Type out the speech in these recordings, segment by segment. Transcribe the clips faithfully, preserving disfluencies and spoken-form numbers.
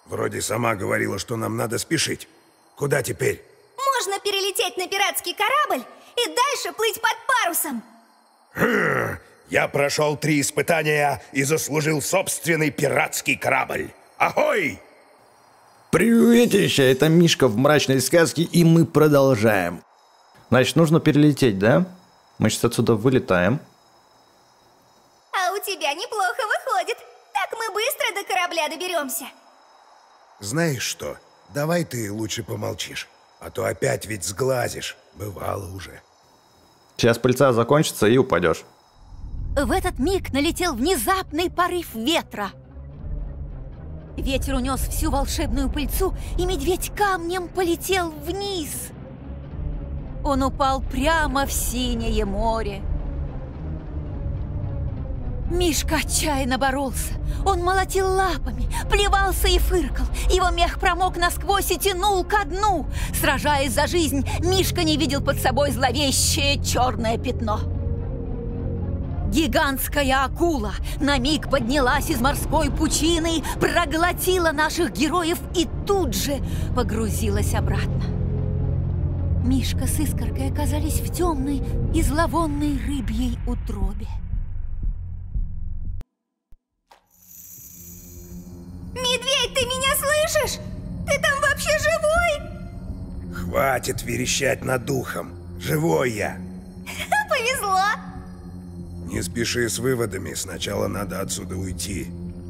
Вроде сама говорила, что нам надо спешить. Куда теперь? Можно перелететь на пиратский корабль и дальше плыть под парусом. Хм, я прошел три испытания и заслужил собственный пиратский корабль. Ахой! Приветище, это Мишка в мрачной сказке, и мы продолжаем. Значит, нужно перелететь, да? Мы сейчас отсюда вылетаем. А у тебя неплохо выходит. Так мы быстро до корабля доберемся. Знаешь что, давай ты лучше помолчишь, а то опять ведь сглазишь. Бывало уже. Сейчас пыльца закончится и упадешь. В этот миг налетел внезапный порыв ветра. Ветер унес всю волшебную пыльцу, и медведь камнем полетел вниз. Он упал прямо в синее море. Мишка отчаянно боролся. Он молотил лапами, плевался и фыркал. Его мех промок насквозь и тянул ко дну. Сражаясь за жизнь, Мишка не видел под собой зловещее черное пятно. Гигантская акула на миг поднялась из морской пучины, проглотила наших героев и тут же погрузилась обратно. Мишка с Искоркой оказались в темной и зловонной рыбьей утробе. Медведь, ты меня слышишь? Ты там вообще живой? Хватит верещать над духом. Живой я. Повезло. Не спеши с выводами, сначала надо отсюда уйти.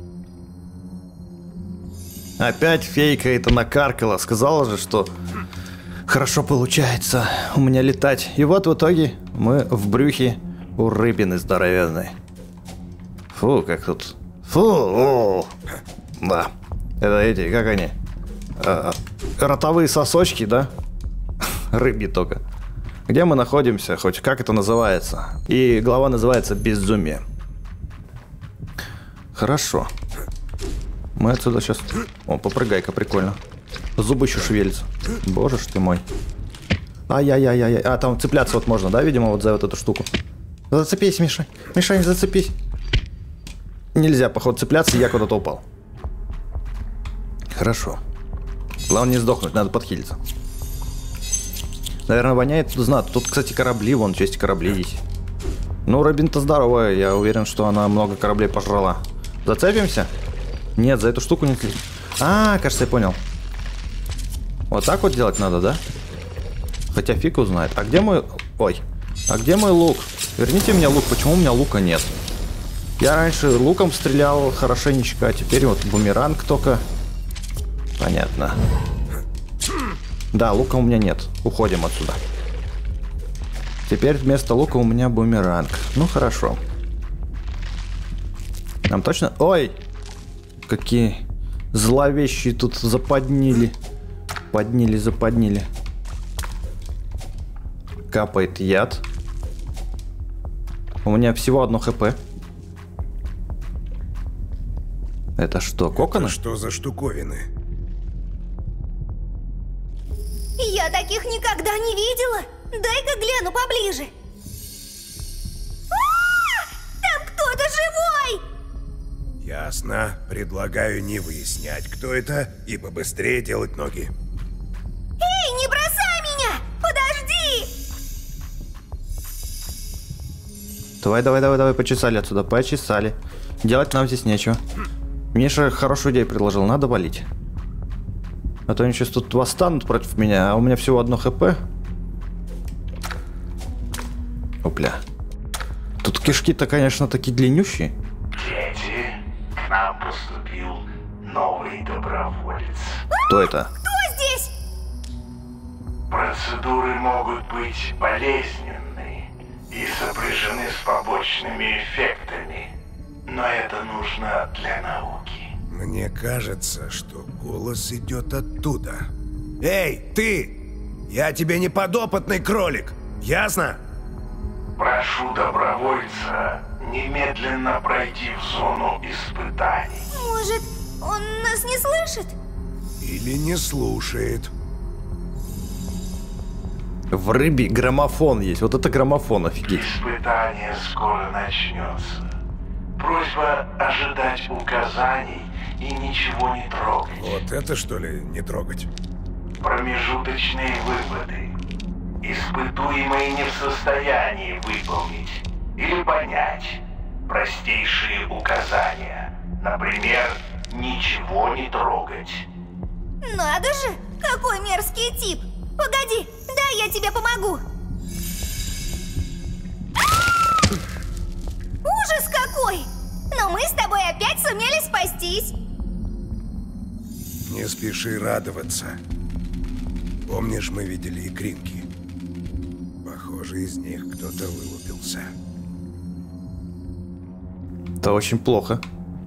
Опять фейка это накаркала. Сказала же, что хорошо получается у меня летать. И вот в итоге мы в брюхе у рыбины здоровенной. Фу, как тут. Фу, о. Да. Это эти, как они? А, ротовые сосочки, да? Рыбьи только. Где мы находимся, хоть как это называется? И глава называется «Безумие». Хорошо. Мы отсюда сейчас... О, попрыгай-ка, прикольно. Зубы еще шевелятся. Боже ж ты мой. Ай-яй-яй-яй. А, там цепляться вот можно, да, видимо, вот за вот эту штуку. Зацепись, Миша. Миша, зацепись. Нельзя, походу, цепляться, я куда-то упал. Хорошо. Главное не сдохнуть, надо подхилиться. Наверное, воняет тут знатно. Тут, кстати, корабли, вон, части кораблей есть. Ну, Робин-то здоровая, я уверен, что она много кораблей пожрала. Зацепимся? Нет, за эту штуку не... А, кажется, я понял. Вот так вот делать надо, да? Хотя фиг узнает. А где мой... Ой. А где мой лук? Верните мне лук. Почему у меня лука нет? Я раньше луком стрелял хорошенечко, а теперь вот бумеранг только. Понятно. Да, лука у меня нет. Уходим отсюда. Теперь вместо лука у меня бумеранг. Ну, хорошо. Нам точно... Ой! Какие зловещие тут заподнили. Поднили, заподнили. Капает яд. У меня всего одно хп. Это что, коконы? Это что за штуковины? Я таких никогда не видела. Дай-ка гляну поближе. А-а-а! Там кто-то живой! Ясно. Предлагаю не выяснять, кто это, и побыстрее делать ноги. Эй, не бросай меня! Подожди! Давай, давай, давай, давай, почесали отсюда, почесали. Делать нам здесь нечего. Миша хорошую идею предложил, надо валить. А то они сейчас тут восстанут против меня, а у меня всего одно хп. Опля. Тут кишки-то, конечно, такие длиннющие. Дети, к нам поступил новый доброволец. Кто это? Кто здесь? Процедуры могут быть болезненные и сопряжены с побочными эффектами, но это нужно для науки. Мне кажется, что голос идет оттуда. Эй, ты! Я тебе не подопытный кролик, ясно? Прошу добровольца немедленно пройти в зону испытаний. Может, он нас не слышит? Или не слушает. В рыбе граммофон есть. Вот это граммофон, офигеть. Испытание скоро начнется. Просьба ожидать указаний и ничего не трогать. Вот это что ли не трогать? Промежуточные выводы. Испытуемый не в состоянии выполнить или понять простейшие указания. Например, ничего не трогать. Надо же, какой мерзкий тип. Погоди, дай я тебе помогу. Ужас какой! Но мы с тобой опять сумели спастись. Не спеши радоваться. Помнишь, мы видели икринки? Похоже, из них кто-то вылупился. Это очень плохо.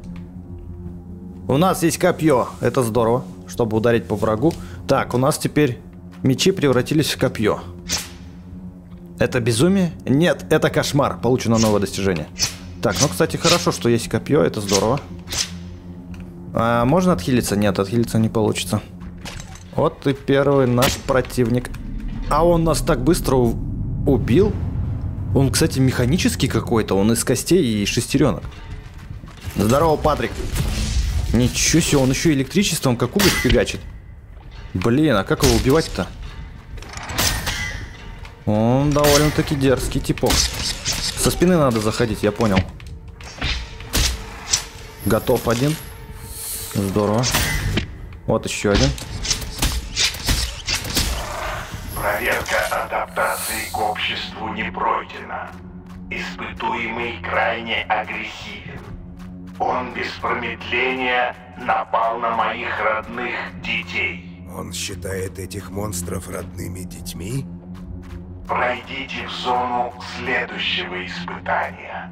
У нас есть копье. Это здорово, чтобы ударить по врагу. Так, у нас теперь мечи превратились в копье. Это безумие? Нет, это кошмар. Получено новое достижение. Так, ну, кстати, хорошо, что есть копье. Это здорово. А можно отхилиться? Нет, отхилиться не получится. Вот и первый наш противник. А он нас так быстро убил. Он, кстати, механический какой-то. Он из костей и шестеренок. Здорово, Патрик. Ничего себе, он еще электричеством как уголь фигачит. Блин, а как его убивать-то? Он довольно-таки дерзкий типок. Со спины надо заходить, я понял. Готов один. Здорово. Вот еще один. Проверка адаптации к обществу не пройдена. Испытуемый крайне агрессивен. Он без промедления напал на моих родных детей. Он считает этих монстров родными детьми? Пройдите в зону следующего испытания.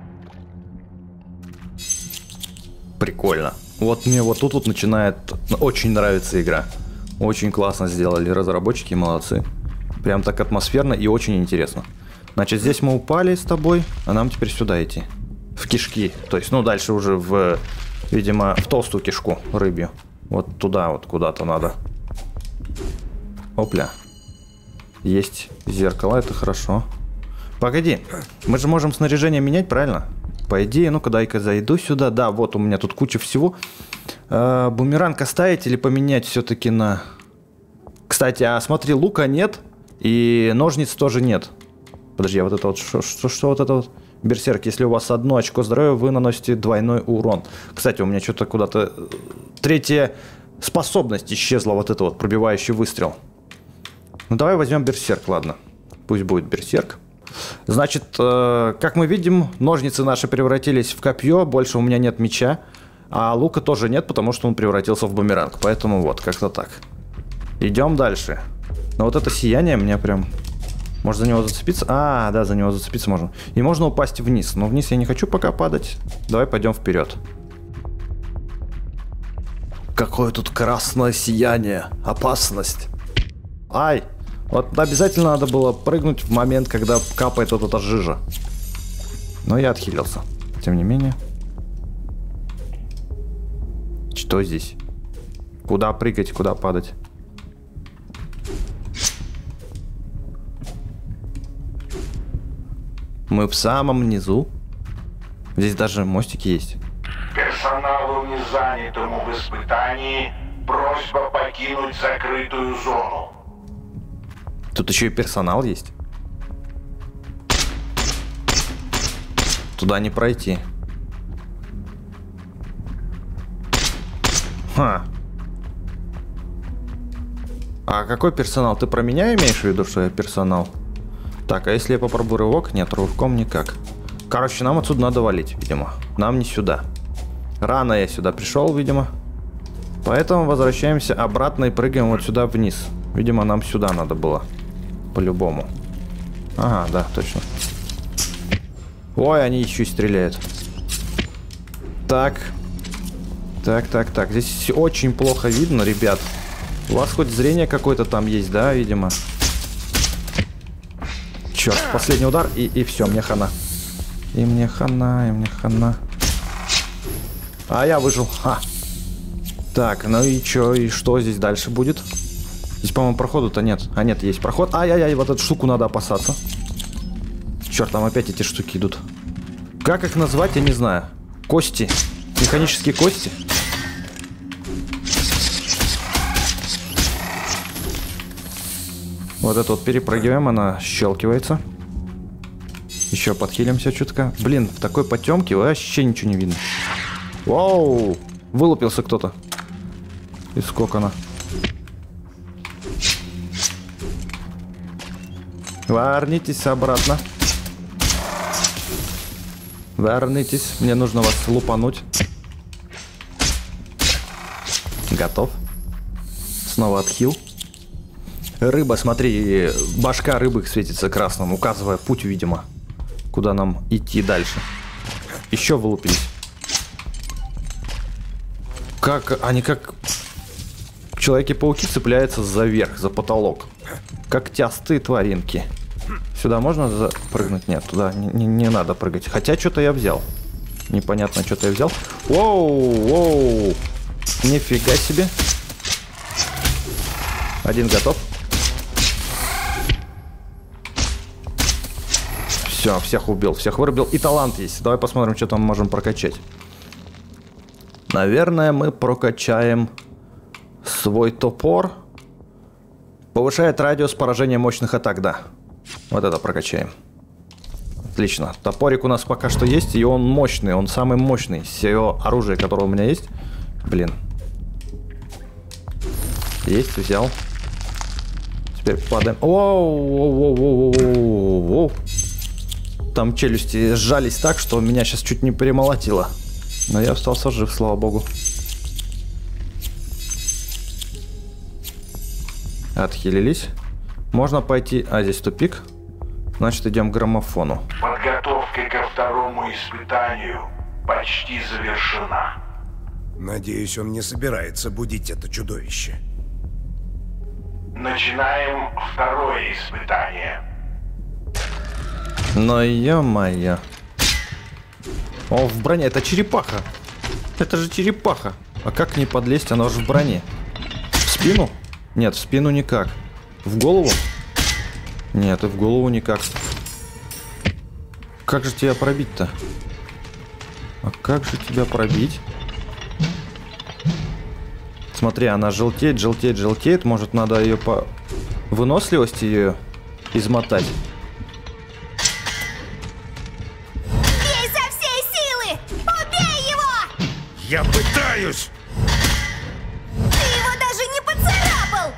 Прикольно. Вот мне вот тут вот начинает очень нравится игра. Очень классно сделали разработчики, молодцы. Прям так атмосферно и очень интересно. Значит, здесь мы упали с тобой, а нам теперь сюда идти. В кишки. То есть, ну, дальше уже в, видимо, в толстую кишку рыбью. Вот туда вот куда-то надо. Опля. Есть зеркало, это хорошо. Погоди, мы же можем снаряжение менять, правильно? По идее, ну-ка дай-ка зайду сюда. Да, вот у меня тут куча всего. Э, бумеранг оставить или поменять все-таки на... Кстати, а смотри, лука нет и ножниц тоже нет. Подожди, а вот это вот, что, что, что вот это вот? Берсерк, если у вас одно очко здоровья, вы наносите двойной урон. Кстати, у меня что-то куда-то... Третья способность исчезла, вот это вот, пробивающий выстрел. Ну давай возьмем берсерк, ладно. Пусть будет берсерк. Значит, э, как мы видим, ножницы наши превратились в копье, больше у меня нет меча. А лука тоже нет, потому что он превратился в бумеранг. Поэтому вот, как-то так. Идем дальше. Но вот это сияние меня прям... Может за него зацепиться? А, да, за него зацепиться можно. И можно упасть вниз. Но вниз я не хочу пока падать. Давай пойдем вперед. Какое тут красное сияние. Опасность. Ай! Вот обязательно надо было прыгнуть в момент, когда капает вот эта жижа. Но я отхилился. Тем не менее. Что здесь? Куда прыгать, куда падать? Мы в самом низу. Здесь даже мостики есть. Персоналу, не занятому в испытании, просьба покинуть закрытую зону. Тут еще и персонал есть. Туда не пройти. Ха. А какой персонал? Ты про меня имеешь в виду, что я персонал? Так, а если я попробую рывок? Нет, рывком никак. Короче, нам отсюда надо валить, видимо. Нам не сюда. Рано я сюда пришел, видимо. Поэтому возвращаемся обратно и прыгаем вот сюда вниз. Видимо, нам сюда надо было. По-любому. Ага, да, точно. Ой, они еще и стреляют. Так. Так, так, так. Здесь очень плохо видно, ребят. У вас хоть зрение какое-то там есть, да, видимо? Черт, последний удар, и, и все, мне хана. И мне хана, и мне хана. А я выжил. Ха. Так, ну и что, и что здесь дальше будет? Здесь, по-моему, прохода-то нет. А нет, есть проход. Ай-яй-яй, вот эту штуку надо опасаться. Черт, там опять эти штуки идут. Как их назвать, я не знаю. Кости. Механические кости. Вот это вот перепрыгиваем, она щелкивается. Еще подхилимся чутка. Блин, в такой потемке вообще ничего не видно. Вау! Вылупился кто-то. Из кокона. Вернитесь обратно. Вернитесь. Мне нужно вас лупануть. Готов. Снова отхил. Рыба, смотри, башка рыбы светится красным, указывая путь, видимо, куда нам идти дальше. Еще вылупились. Как они как Человеки-пауки цепляются за верх, за потолок. Когтястые тваринки. Сюда можно запрыгнуть? Нет, туда не, не, не надо прыгать. Хотя что-то я взял. Непонятно, что-то я взял. Воу, воу. Нифига себе. Один готов. Все, всех убил, всех вырубил. И талант есть. Давай посмотрим, что там можем прокачать. Наверное, мы прокачаем свой топор. Повышает радиус поражения мощных атак, да. Вот это прокачаем. Отлично. Топорик у нас пока что есть, и он мощный. Он самый мощный из всего оружия, которое у меня есть. Блин. Есть, взял. Теперь падаем. Воу-воу-воу-воу-воу-воу. Там челюсти сжались так, что меня сейчас чуть не перемолотило. Но я остался жив, слава богу. Отхилились. Можно пойти... А, здесь тупик. Значит, идем к граммофону. Подготовка ко второму испытанию почти завершена. Надеюсь, он не собирается будить это чудовище. Начинаем второе испытание. Но ё-моё. О, в броне. Это черепаха. Это же черепаха. А как к ней подлезть? Она же в броне. В спину? Нет, в спину никак. В голову? Нет, и в голову никак. Как же тебя пробить-то? А как же тебя пробить? Смотри, она желтеет, желтеет, желтеет. Может, надо ее по выносливости ее измотать? Бей со всей силы! Убей его! Я пытаюсь! Ты его даже не поцарапал!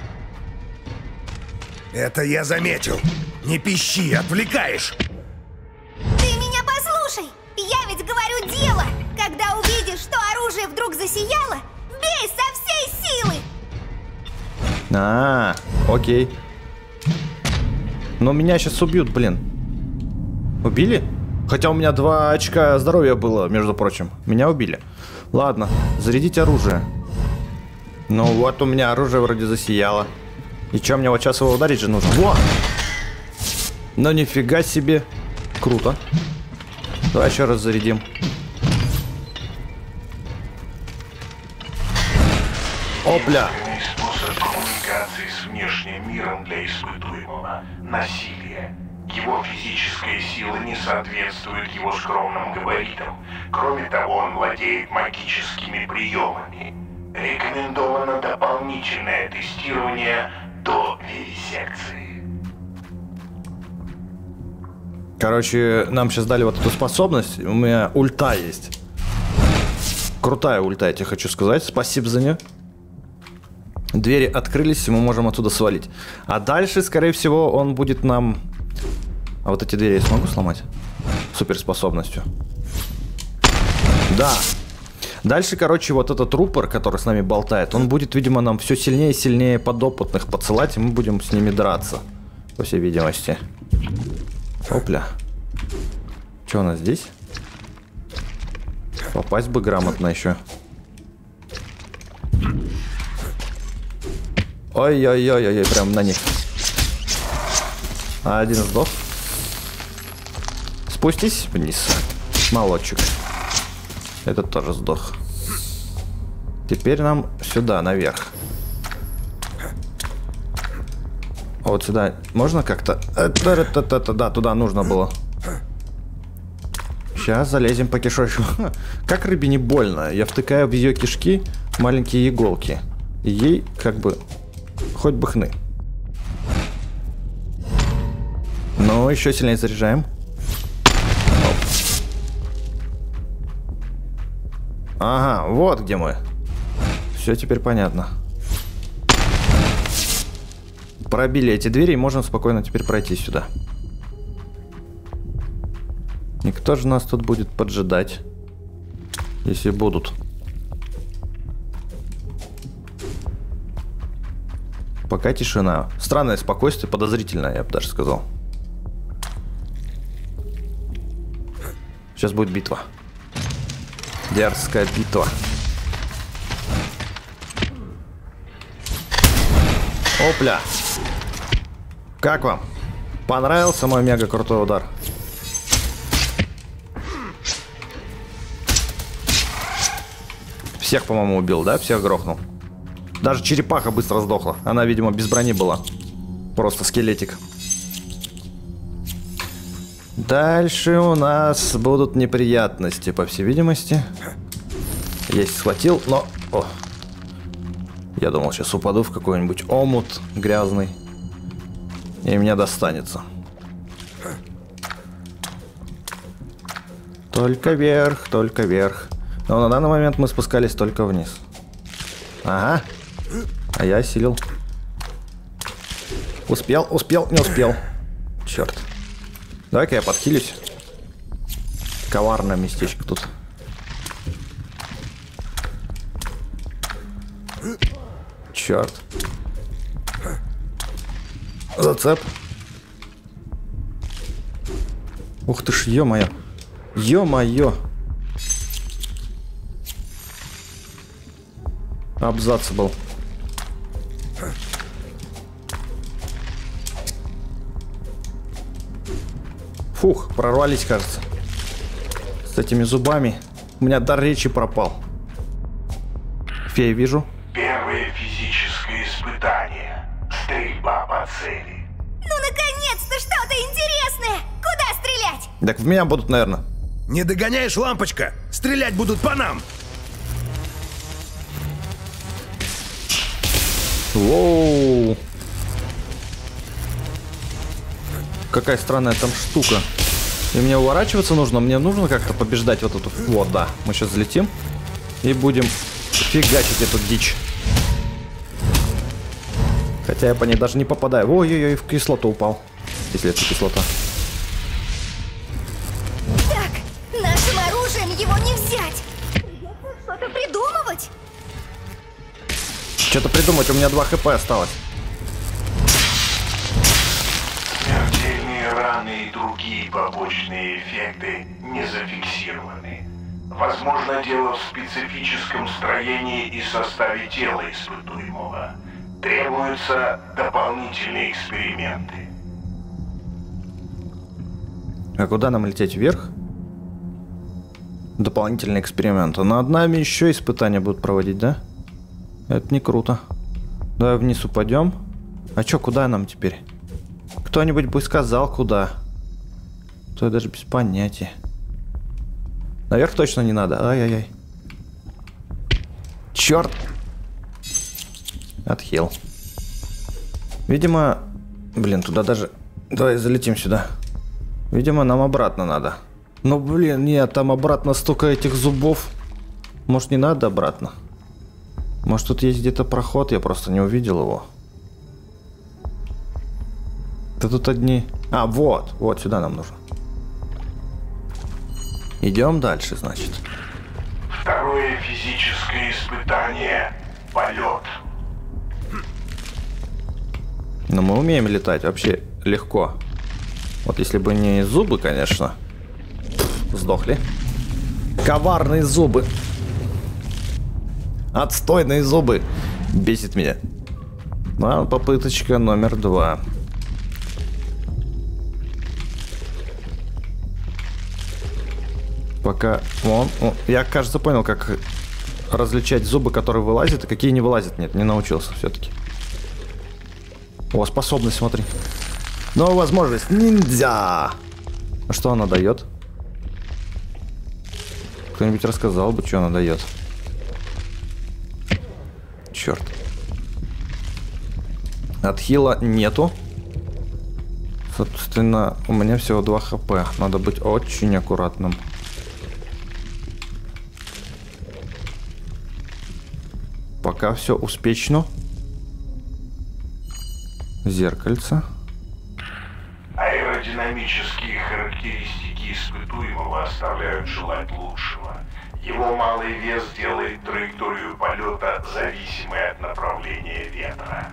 Это я заметил. Не пищи, отвлекаешь. Ты меня послушай! Я ведь говорю дело! Когда увидишь, что оружие вдруг засияло, бей со всей силы! А, окей. Но меня сейчас убьют, блин. Убили? Хотя у меня два очка здоровья было, между прочим. Меня убили. Ладно, зарядить оружие. Ну вот у меня оружие вроде засияло. И что, мне вот сейчас его ударить же нужно? Во! Ну нифига себе. Круто. Давай еще раз зарядим. Опля! Единственный способ коммуникации с внешним миром для испытуемого – насилие. Его физическая сила не соответствует его скромным габаритам. Кроме того, он владеет магическими приемами. Рекомендовано дополнительное тестирование до вивисекции. Короче, нам сейчас дали вот эту способность. У меня ульта есть. Крутая ульта, я тебе хочу сказать. Спасибо за нее. Двери открылись, и мы можем оттуда свалить. А дальше, скорее всего, он будет нам... А вот эти двери я смогу сломать? Суперспособностью. Да. Дальше, короче, вот этот рупор, который с нами болтает, он будет, видимо, нам все сильнее и сильнее подопытных подсылать, и мы будем с ними драться. По всей видимости. Опля. Что у нас здесь? Попасть бы грамотно еще. Ой-ой-ой-ой, прям на них. Один сдох. Спустись вниз. Молодчик. Этот тоже сдох. Теперь нам сюда, наверх. А вот сюда можно как-то... Да, туда нужно было. Сейчас залезем по кишочку. Как рыбе не больно. Я втыкаю в ее кишки маленькие иголки. И ей как бы... Хоть бы хны. Ну, еще сильнее заряжаем. Оп. Ага, вот где мы. Все теперь понятно. Пробили эти двери и можем спокойно теперь пройти сюда. И кто же нас тут будет поджидать? Если будут. Пока тишина. Странное спокойствие, подозрительное, я бы даже сказал. Сейчас будет битва. Дерзкая битва. Опля! Как вам? Понравился мой мега крутой удар? Всех, по-моему, убил, да? Всех грохнул. Даже черепаха быстро сдохла. Она, видимо, без брони была. Просто скелетик. Дальше у нас будут неприятности, по всей видимости. Есть, схватил, но... О. Я думал, сейчас упаду в какой-нибудь омут грязный. И меня достанется. Только вверх, только вверх. Но на данный момент мы спускались только вниз. Ага. А я осилил. Успел, успел, не успел. Черт. Давай-ка я подхилюсь. Коварное местечко тут. Черт. Зацеп. Ух ты ж, ё-моё. Ё-моё. Абзац был. Фух, прорвались, кажется. С этими зубами. У меня дар речи пропал. Фея вижу. Первое физическое испытание. Стрельба по цели. Ну, наконец-то что-то интересное! Куда стрелять? Так в меня будут, наверное. Не догоняешь, лампочка? Стрелять будут по нам! Воу! Какая странная там штука. И мне уворачиваться нужно. Мне нужно как-то побеждать вот эту... Вот, да. Мы сейчас взлетим. И будем фигачить эту дичь. Хотя я по ней даже не попадаю. Ой-ой-ой, в кислоту упал. Если это кислота. Так, нашим оружием его не взять. Что-то придумывать. Что-то придумать, у меня два хп осталось. Смертельные раны и другие побочные эффекты не зафиксированы. Возможно, дело в специфическом строении и составе тела испытуемого. Требуются дополнительные эксперименты. А куда нам лететь? Вверх? Дополнительные эксперименты. Над нами еще испытания будут проводить, да? Это не круто. Давай вниз упадем. А чё, куда нам теперь? Кто-нибудь бы сказал, куда. То я даже без понятия. Наверх точно не надо. Ай-яй-яй. Черт! Отхил. Видимо... Блин, туда даже... Давай залетим сюда. Видимо, нам обратно надо. Но, блин, нет, там обратно столько этих зубов. Может, не надо обратно? Может, тут есть где-то проход, я просто не увидел его. Да тут одни... А, вот, вот, сюда нам нужно. Идем дальше, значит. Второе физическое испытание – полет. Но мы умеем летать вообще легко. Вот если бы не зубы, конечно. Сдохли. Коварные зубы. Отстойные зубы. Бесит меня. Ну, попыточка номер два. Пока... Вон, о, я, кажется, понял, как различать зубы, которые вылазят, и какие не вылазят. Нет, не научился все-таки. О, способность, смотри. Новая возможность. Ниндзя. А что она дает? Кто-нибудь рассказал бы, что она дает. Черт. Отхила нету. Собственно, у меня всего два хп. Надо быть очень аккуратным. Пока все успешно. Зеркальце. Аэродинамические характеристики испытуемого оставляют желать лучшего. Его малый вес делает траекторию полета зависимой от направления ветра.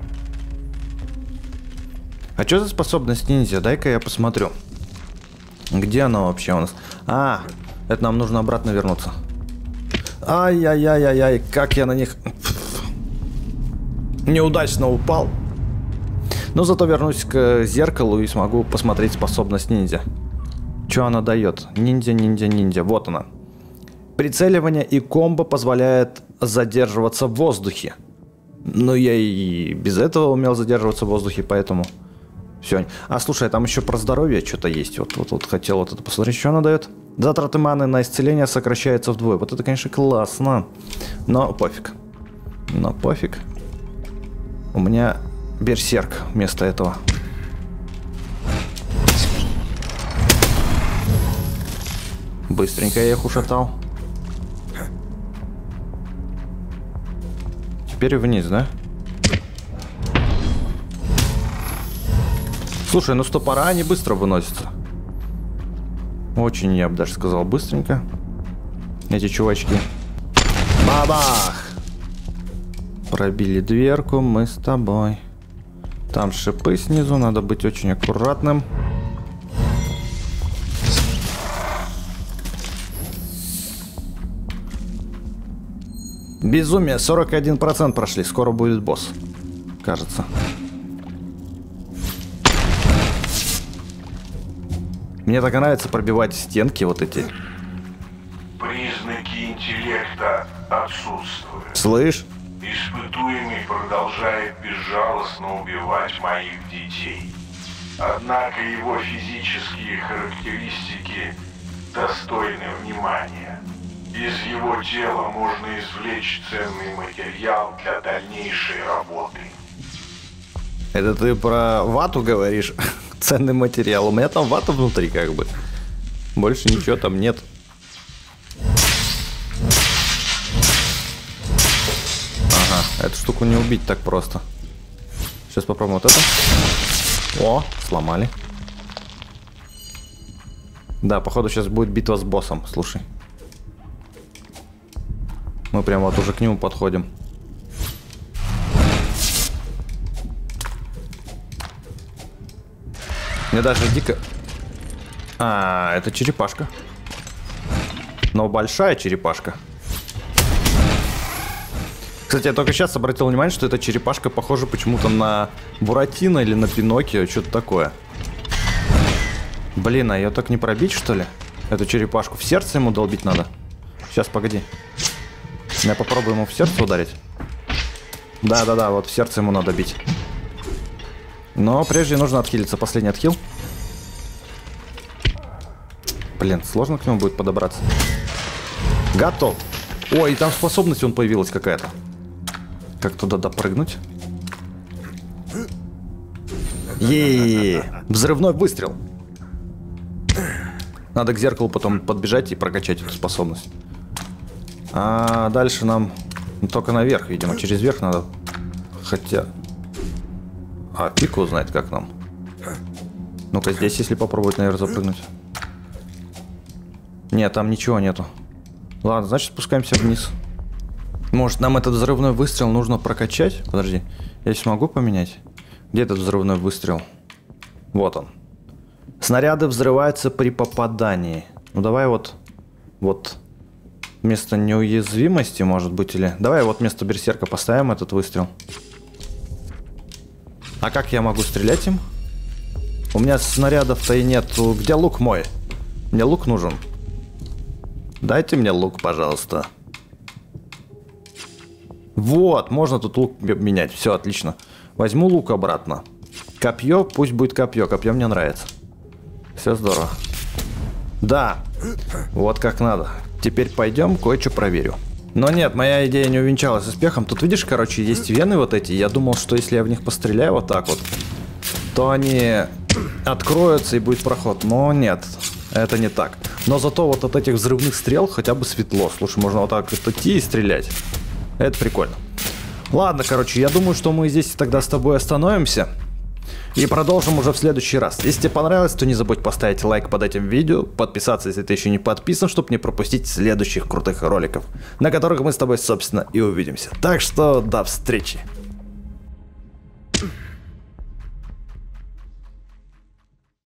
А что за способность ниндзя? Дай-ка я посмотрю. Где она вообще у нас? А, это нам нужно обратно вернуться. Ай-яй-яй-яй-яй, как я на них неудачно упал. Но зато вернусь к зеркалу и смогу посмотреть способность ниндзя. Что она дает? Ниндзя, ниндзя, ниндзя. Вот она. Прицеливание и комбо позволяет задерживаться в воздухе. Но я и без этого умел задерживаться в воздухе, поэтому... Все. А слушай, там еще про здоровье что-то есть. Вот, вот, вот хотел вот это посмотреть, что она дает. Затраты маны на исцеление сокращаются вдвое. Вот это, конечно, классно. Но пофиг. Но пофиг. У меня берсерк вместо этого. Быстренько я их ушатал. Теперь вниз, да? Слушай, ну стопора они быстро выносятся. Очень, я бы даже сказал, быстренько. Эти чувачки. Бабах! Пробили дверку, мы с тобой. Там шипы снизу, надо быть очень аккуратным. Безумие, сорок один процент прошли, скоро будет босс. Кажется. Мне так нравится пробивать стенки вот эти. Признаки интеллекта отсутствуют. Слышь? Испытуемый продолжает безжалостно убивать моих детей. Однако его физические характеристики достойны внимания. Из его тела можно извлечь ценный материал для дальнейшей работы. Это ты про вату говоришь? Ценный материал. У меня там вата внутри как бы. Больше ничего там нет. Ага, эту штуку не убить так просто. Сейчас попробуем вот это. О, сломали. Да, походу сейчас будет битва с боссом, слушай. Мы прям вот уже к нему подходим. Мне даже дико... А, это черепашка. Но большая черепашка. Кстати, я только сейчас обратил внимание, что эта черепашка похожа почему-то на Буратино или на Пиноккио, что-то такое. Блин, а ее так не пробить, что ли? Эту черепашку. В сердце ему долбить надо. Сейчас, погоди. Я попробую ему в сердце ударить. Да-да-да, вот в сердце ему надо бить. Но прежде нужно отхилиться. Последний отхил. Блин, сложно к нему будет подобраться. Готов. Ой, там способность вон появилась какая-то. Как туда допрыгнуть? Е-е-е! Взрывной выстрел. Надо к зеркалу потом подбежать и прокачать эту способность. А дальше нам только наверх, видимо. Через верх надо. Хотя... А, Пико знает, как нам. Ну-ка, здесь, если попробовать, наверное, запрыгнуть. Нет, там ничего нету. Ладно, значит, спускаемся вниз. Может, нам этот взрывной выстрел нужно прокачать? Подожди, я смогу поменять? Где этот взрывной выстрел? Вот он. Снаряды взрываются при попадании. Ну, давай вот... Вот... Вместо неуязвимости, может быть, или... Давай вот вместо берсерка поставим этот выстрел. А как я могу стрелять им? У меня снарядов-то и нет. Где лук мой? Мне лук нужен. Дайте мне лук, пожалуйста. Вот, можно тут лук менять. Все, отлично. Возьму лук обратно. Копье, пусть будет копье. Копье мне нравится. Все здорово. Да, вот как надо. Теперь пойдем, кое-что проверю. Но нет, моя идея не увенчалась успехом. Тут, видишь, короче, есть вены вот эти. Я думал, что если я в них постреляю вот так вот, то они откроется и будет проход. Но нет, это не так. Но зато вот от этих взрывных стрел хотя бы светло. Слушай, можно вот так вот идти и стрелять. Это прикольно. Ладно, короче, я думаю, что мы здесь тогда с тобой остановимся. И продолжим уже в следующий раз. Если тебе понравилось, то не забудь поставить лайк под этим видео, подписаться, если ты еще не подписан, чтобы не пропустить следующих крутых роликов, на которых мы с тобой, собственно, и увидимся. Так что до встречи!